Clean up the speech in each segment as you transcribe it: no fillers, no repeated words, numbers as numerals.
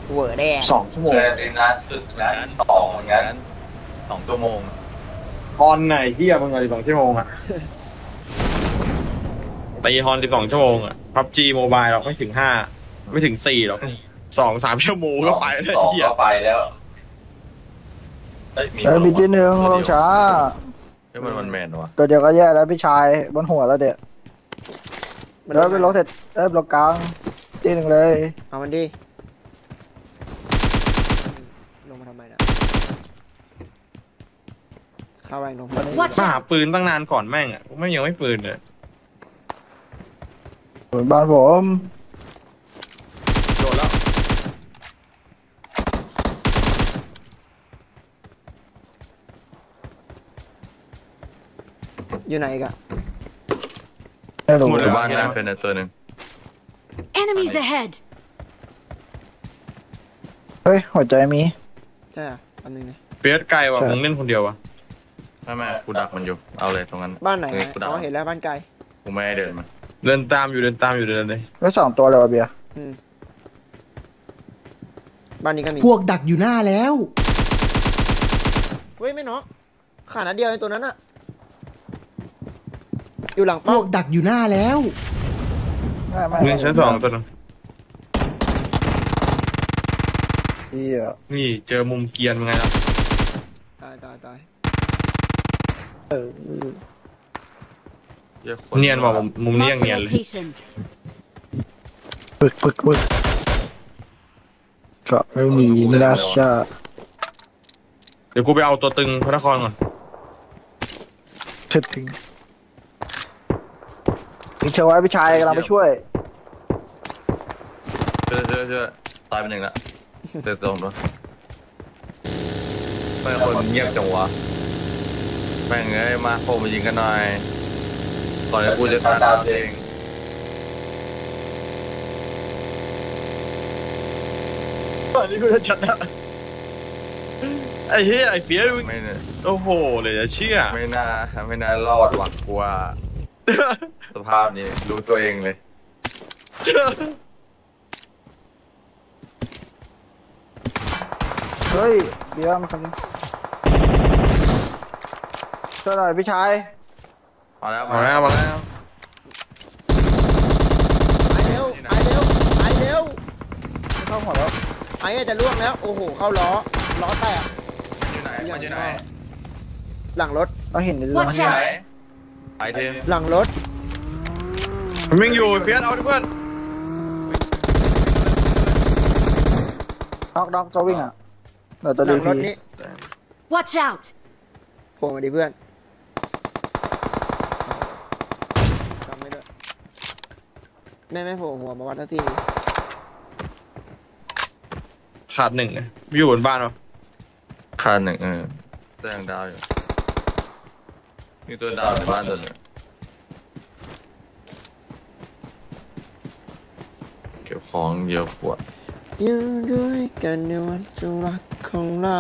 เวอร์แดง 2 ชั่วโมงเป็นร้านจุดร้าน2เหมือนกัน2 ชั่วโมงฮอนไหนที่มึงอะไร2 ชั่วโมงอ่ะตีฮอน12 ชั่วโมงอ่ะพับจีโมบายหรอกไม่ถึง5ไม่ถึง4หรอก2-3 ชั่วโมงก็ไปแล้วเหี้ยก็ไปแล้วมีที่หนึ่งลงช้ามันแมนวะตัวเดียวก็แย่แล้วพี่ชายบนหัวแล้วเด็กแล้วไปลงเสร็จลงกลางที่หนึ่งเลยเอามันดิลงมาทำไมเนี่ยเข้าไปลงมาหาปืนตั้งนานก่อนแม่งอ่ะไม่ยังไม่ปืนเลยบ้านผมโดนแล้วอยู่ไหนกันหมดบ้านนั่นเป็นตัวหนึ่ง Enemies ahead เฮ้ยหัวใจมีใช่อันนึงเนี่ยเปียสไกลว่ะมึงเล่นคนเดียววะไม่กูดักมันอยู่เอาเลยตรงนั้นบ้านไหนอ๋อเห็นแล้วบ้านไกลกูไม่ให้เดินมันเดินตามอยู่เดินเลยแล้ว2 ตัวเลยวะเบียร์บ้านนี้ก็มีพวกดักอยู่หน้าแล้วเฮ้ยไม่น็อกขาดนัดเดียวในตัวนั้นอะอยู่หลังพวกดักอยู่หน้าแล้วมึงชั้น2ตัวนึงนี่เจอมุมเกียร์ไงล่ะตายเนียนว่ะมุมนี้ยังเนียนเลยปึ๊กก็ไม่มีไม่น่าเชื่อเดี๋ยวกูไปเอาตัวตึงพระนครก่อนเท็ดถึงเชื่อไว้พี่ชายกำลังไปช่วยเชื่อตายไป1ละเจอตรงด้วยไม่คนเงียบจังวะแม่งเอ้ยมาโผล่มายิงกันหน่อยก่อนที่กูจะตามเองตอนนี้กูจะชนะไอ้เหี้ยไอ้เปี๊ยกไม่เนี่ยโอ้โหเลยจะเชื่อไม่น่ารอดหวังกว่าสภาพนี้รู้ตัวเองเลยเฮ้ยเดี๋ยวมาคนนี้ช่วยหน่อยพี่ชายมาแล้วไปเร็วเข้าหัวแล้วไอ้จะล่วงแล้วโอ้โหเข้าล้อแตกอยู่ไหนหลังรถเราเห็นในเรื่องไปเถอะหลังรถมึงอยู่เปี๊ยกเอาดิเพื่อนด็อกจะวิ่งอ่ะเดี๋ยวตัวดีรถนี้ Watch out โผล่มาดิเพื่อนจำไม่ได้ไม่โผล่หัวมาวัดทันทีขาด1อยู่บนบ้านวะขาด1แสดงดาวอยู่มีตัวดาวในบ้านตัวนึงเก็บของเยอะกว่าอยู่ด้วยกันในวันสุดรักของเรา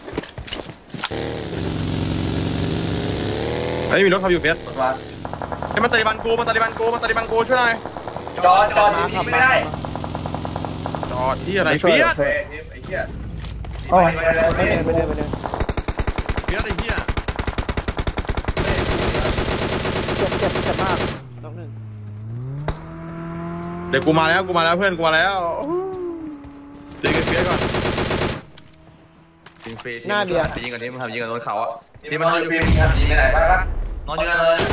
ไอ้มีรถขับอยู่เปี๊ยกไอ้มาตาลิบันกูช่วยหน่อยจอดยิงไม่ได้จอดที่อะไรเปี๊ยกไอ้เหี้ยไปเดินเปี๊ยกไอ้เหี้ยเจ็บมากต้อง1 เดี๋ยวกูมาแล้วเพื่อนกูมาแล้วยิงกันเปี๊ยกก่อนยิงฟรีหน้าเบียร์ยิงกันที่มันทำยิงกันบนเขาอ่ะที่มันนอนอยู่ยิงไปไหนบ้างนอนอยู่นั่นเลย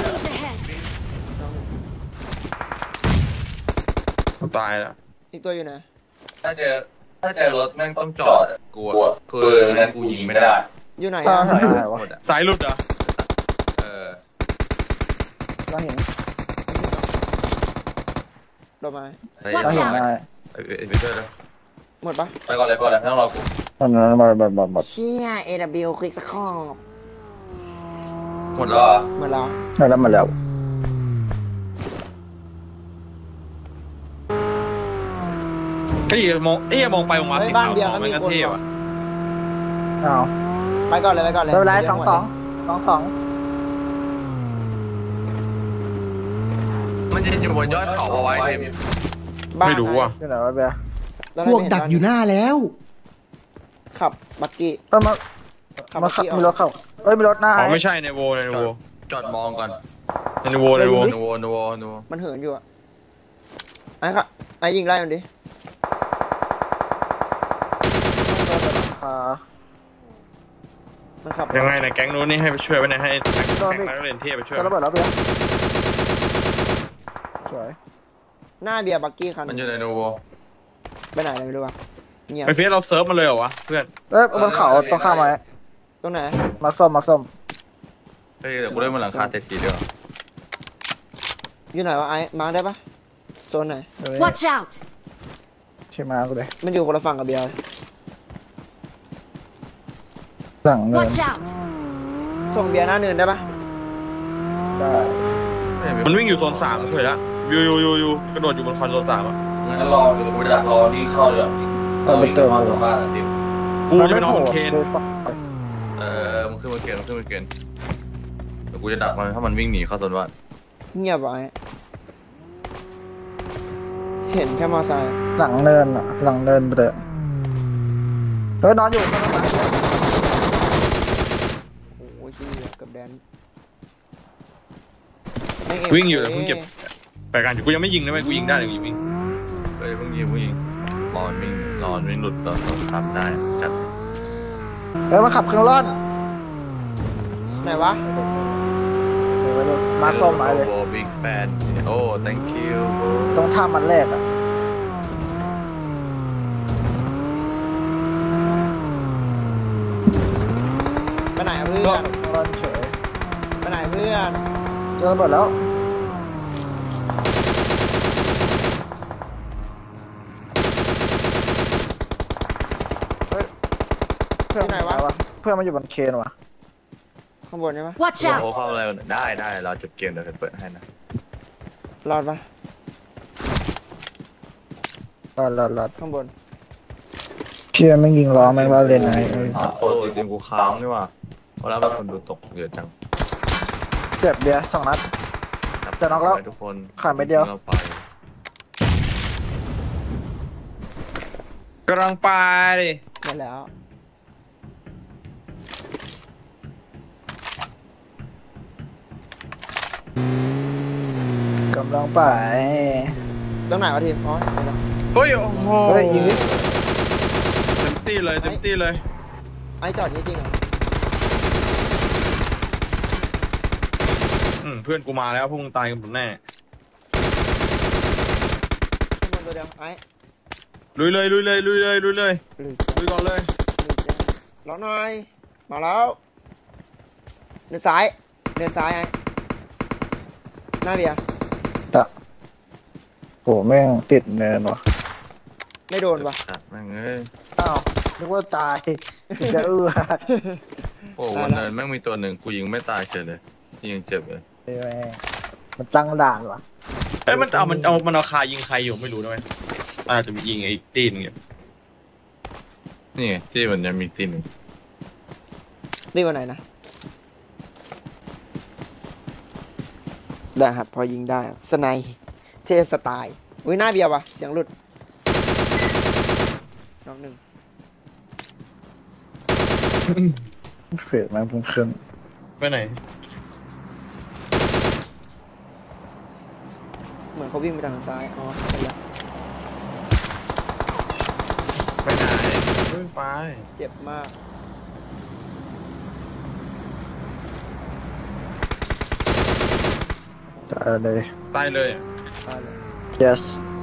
ตายแล้วอีกตัวอยู่ไหนถ้าเจอรถแม่งต้องจอดกลัวคือนั้นกูยิงไม่ได้อยู่ไหนสายหลุดเหรอเราเห็นลงมาเราเห็นได้ไปเจอแล้วหมดปะไปก่อนเลยไม่ต้องรอกูหมดเชี่ย AW คลิกสักข้อหมดแล้วมาแล้วไอ้มองไปมองมาบ้านเบียร์ก็มีคนเอาไปก่อนเลยไม่เป็นไร2-2 มันจะอยู่บนยอดเขาเอาไว้ไม่รู้อ่ะที่ไหนวะเบียร์พวกดักอยู่หน้าแล้วขับบักกี้มาขับมาบักขับกี้มีรถเข้าเอ้ยมีรถหน้าอ๋อไอ้ไม่ใช่ในโวในโวจอดมองก่อนในโวในโวโนโวโนโวโนโวมันเหินอยู่อะไอ้ค่ะไอ้ยิงไล่มันดิอ่ามันขับยังไงในแก๊งนู้นนี่ให้ไปช่วยไว้นะให้แก๊งนักเรียนเทพไปช่วยจะระเบิดแล้วเบียร์สวยหน้าเบียร์บักกี้คันมันอยู่ในโนโวไปไหนเลยไม่รู้วะเงียบไปเฟซเราเซิร์ฟมาเลยเหรอวะเพื่อนเอ้ยบนเขาต้องข้ามไหมตรงไหนมาส้มมาส้มเฮ้ยเดี๋ยวกูเล่นบนหลังคาเตะสีเดียวอยู่ไหนวะไอ้มาร์คได้ปะโซนไหนเดี๋ยวนี้ Watch out! ใช่มากูเลยมันอยู่คนละฝั่งกับเบียร์หลังเนิน Watch out! ส่งเบียร์หน้าเนินได้ปะได้มันวิ่งอยู่โซน3มันเคยละยูกระโดดอยู่บนคอนโซน3อ่ะงั้นรอเดี๋ยวกูดักรอที่เข้าเลยเอาไปเติมหลังบ้านดิวกูจะไปนอนบนเคนมึงขึ้นมาเกณฑ์เดี๋ยวกูจะดักมันถ้ามันวิ่งหนีเข้าโซนบ้านเงียบวะไอ้เห็นแค่มอไซค์หลังเนินอะหลังเนินไปเลยเฮ้ยนอนอยู่นอนอยู่โอ้ยจี้กับแดนวิ่งอยู่แต่เพิ่งเก็บไปกันอยู่กูยังไม่ยิงนะเว้ยกูยิงได้เลยกูยิงเฮ้ยมึงยิงรอนวิ่งหลุดตอนทำได้จัดเฮ้ยมาขับเครื่องร่อนไหนวะเดี๋ยวไปดูมาส้มมาเลยโอ้บิ๊กแฟนโอ้ thank you ต้องทำมันแรกอะไปไหนอะเพื่อนร่อนเฉยไปไหนเพื่อนเจอระเบิดแล้วเฮ้ยเพื่อนไหนวะเพื่อนมันอยู่บนเคนวะข้างบนใช่ปะ Watch โอ้ out! เข้าอะไรได้เราจบเกมเดี๋ยวเปิดให้นะรอดปะรอดข้างบนเชี่ยไม่ยิงล้อแม่งล้อเล่นไงเอ้ยโอ้จริงกูค้างนี่ว่ะเพราะแล้วเป็นคนดูตกเยอะจังเจ็บเบียร์2 นัด จะน็อกแล้วทุกคนขาดไปเดียวเราไปกำลังไปดิหมดแล้วกำลังไปตรงไหนวะทีมอ๋อเห็นแล้วเฮ้ยโอ้โหเฮ้ยยิงดิเต็มที่เลยไอ้จอดนี่จริงเหรอเพื่อนกูมาแล้วพวกมึงตายกันหมดแน่ข้างบนตัวเดียวไอ้ลุยเลยหรือลุยก่อนเลยล็อกหน่อยมาแล้วเดินซ้ายไอ้หน้าเบียร์โหแม่งติดเนินวะไม่โดนวะจัดแม่งเอ้ยอ้าวนึกว่าตายจะโอ้วันนั้นแม่งมีตัวหนึ่งกูยิงไม่ตายเฉยเลยยิงเจ็บเลยแม่งมันตั้งด่านวะเอ้ยมันเอาคายิงใครอยู่ไม่รู้นะเว้ยอาจจะมียิงไอ้ตีนเงี้ยนี่ไงที่มันยังมีตีหนึ่งนี่วันไหนนะได้ครับพอยิงได้สไนเทพสไตล์อุ้ยหน้าเบียร์วะเสียงหลุดน็อกหนึ่งเฟดแม่งเพิ่งขึ้นไปไหนเหมือนเขาวิ่งไปทางซ้ายอ๋อเห็นแล้วไปไหนเพิ่งไปเจ็บมากตายเลยตายเลยตายเลย yes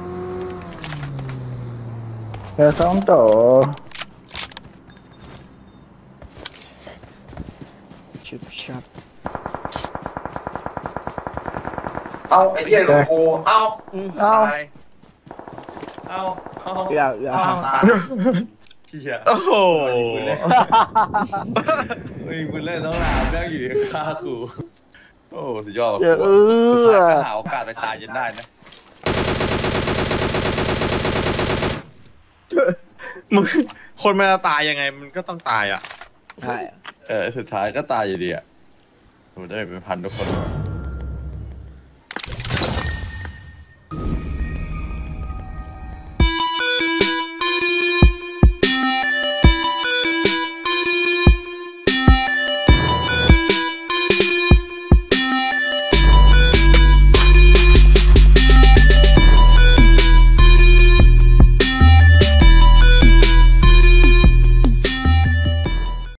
เดี๋ยวสองต่อชุบชับเอาไอ้เหี้ยกูเอาเอ้าเอาเดี๋ยวเหี้ยโอ้โหมึงเล่นต้องหาแม่งอยู่ข้างกูโอ้สุดยอดเจอหาโอกาสไปตายจนได้นะมึงคนมันจะตายยังไงมันก็ต้องตายอ่ะใช่สุดท้ายก็ตายอยู่ดีอ่ะผมได้เป็นพันทุกคน